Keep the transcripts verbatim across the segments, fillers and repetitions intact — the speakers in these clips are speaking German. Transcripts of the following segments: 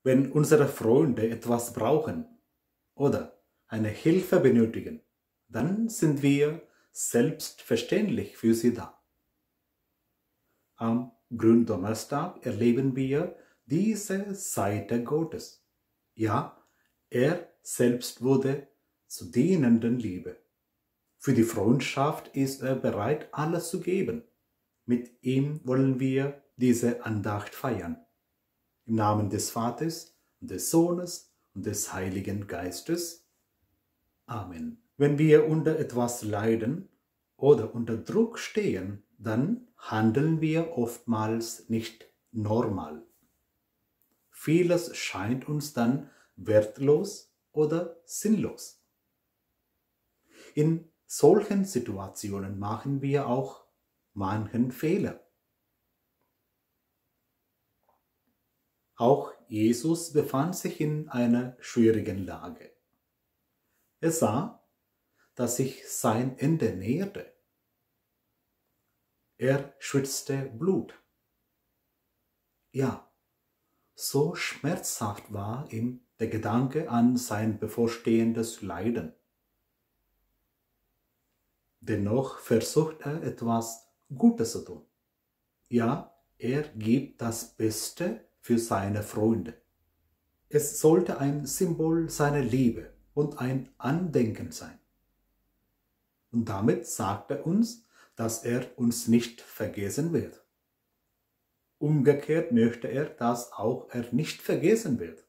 Wenn unsere Freunde etwas brauchen oder eine Hilfe benötigen, dann sind wir selbstverständlich für sie da. Am Gründonnerstag erleben wir diese Seite Gottes. Ja, er selbst wurde zur dienenden Liebe. Für die Freundschaft ist er bereit, alles zu geben. Mit ihm wollen wir diese Andacht feiern. Im Namen des Vaters und des Sohnes und des Heiligen Geistes. Amen. Wenn wir unter etwas leiden oder unter Druck stehen, dann handeln wir oftmals nicht normal. Vieles scheint uns dann wertlos oder sinnlos. In solchen Situationen machen wir auch manchen Fehler. Auch Jesus befand sich in einer schwierigen Lage. Er sah, dass sich sein Ende näherte. Er schwitzte Blut. Ja, so schmerzhaft war ihm der Gedanke an sein bevorstehendes Leiden. Dennoch versucht er etwas Gutes zu tun. Ja, er gibt das Beste für seine Freunde. Es sollte ein Symbol seiner Liebe und ein Andenken sein. Und damit sagt er uns, dass er uns nicht vergessen wird. Umgekehrt möchte er, dass auch er nicht vergessen wird.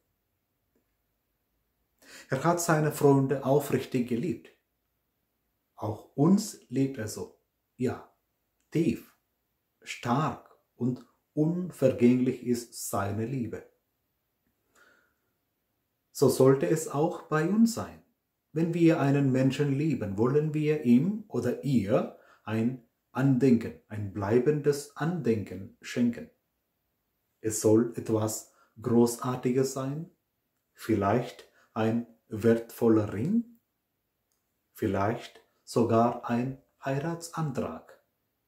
Er hat seine Freunde aufrichtig geliebt. Auch uns liebt er so. Ja, tief, stark und unvergänglich ist seine Liebe. So sollte es auch bei uns sein. Wenn wir einen Menschen lieben, wollen wir ihm oder ihr ein Andenken, ein bleibendes Andenken schenken. Es soll etwas Großartiges sein, vielleicht ein wertvoller Ring, vielleicht sogar ein Heiratsantrag.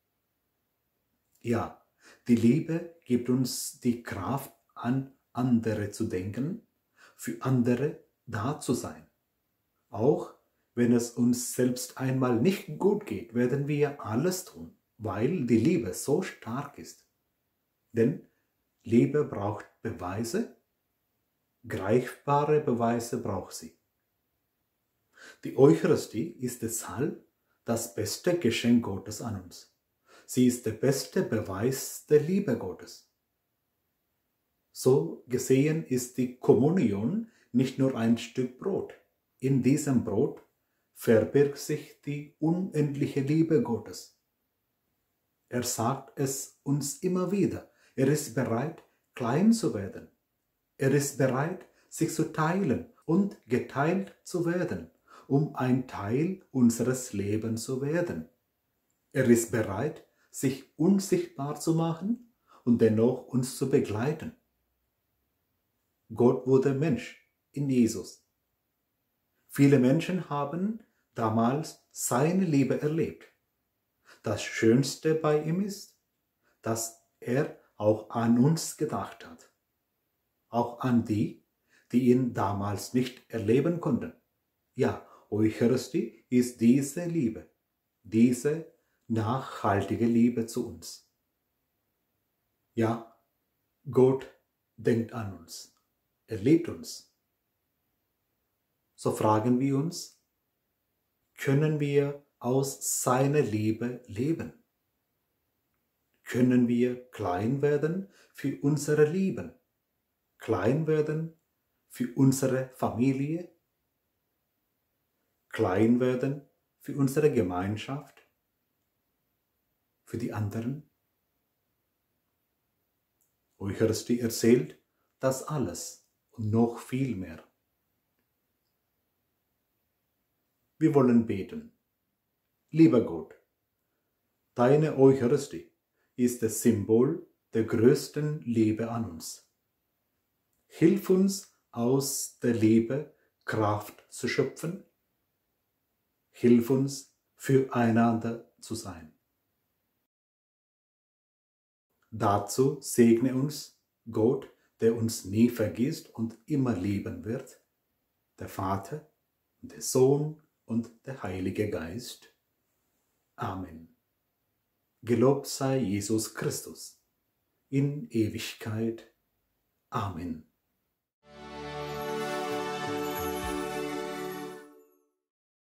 Ja, die Liebe gibt uns die Kraft, an andere zu denken, für andere da zu sein. Auch wenn es uns selbst einmal nicht gut geht, werden wir alles tun, weil die Liebe so stark ist. Denn Liebe braucht Beweise, greifbare Beweise braucht sie. Die Eucharistie ist deshalb das beste Geschenk Gottes an uns. Sie ist der beste Beweis der Liebe Gottes. So gesehen ist die Kommunion nicht nur ein Stück Brot. In diesem Brot verbirgt sich die unendliche Liebe Gottes. Er sagt es uns immer wieder. Er ist bereit, klein zu werden. Er ist bereit, sich zu teilen und geteilt zu werden, um ein Teil unseres Lebens zu werden. Er ist bereit, sich unsichtbar zu machen und dennoch uns zu begleiten. Gott wurde Mensch in Jesus. Viele Menschen haben damals seine Liebe erlebt. Das Schönste bei ihm ist, dass er auch an uns gedacht hat. Auch an die, die ihn damals nicht erleben konnten. Ja, Eucharistie ist diese Liebe, diese nachhaltige Liebe zu uns. Ja, Gott denkt an uns. Er liebt uns. So fragen wir uns, können wir aus seiner Liebe leben? Können wir klein werden für unsere Lieben? Klein werden für unsere Familie? Klein werden für unsere Gemeinschaft? Für die anderen? Eucharistie erzählt das alles und noch viel mehr. Wir wollen beten. Lieber Gott, deine Eucharistie ist das Symbol der größten Liebe an uns. Hilf uns, aus der Liebe Kraft zu schöpfen. Hilf uns, füreinander zu sein. Dazu segne uns Gott, der uns nie vergisst und immer lieben wird, der Vater, der Sohn und der Heilige Geist. Amen. Gelobt sei Jesus Christus in Ewigkeit. Amen.